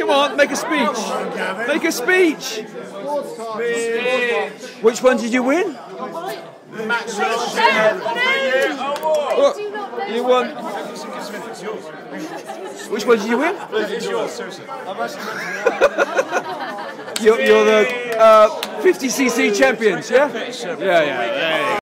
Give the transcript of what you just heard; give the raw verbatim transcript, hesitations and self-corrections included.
Come on, make a speech. Make a speech. Which one did you win? Look, you won. Which one did you win? It's yours, You're, you're the uh, fifty c c champions, yeah? Yeah, yeah.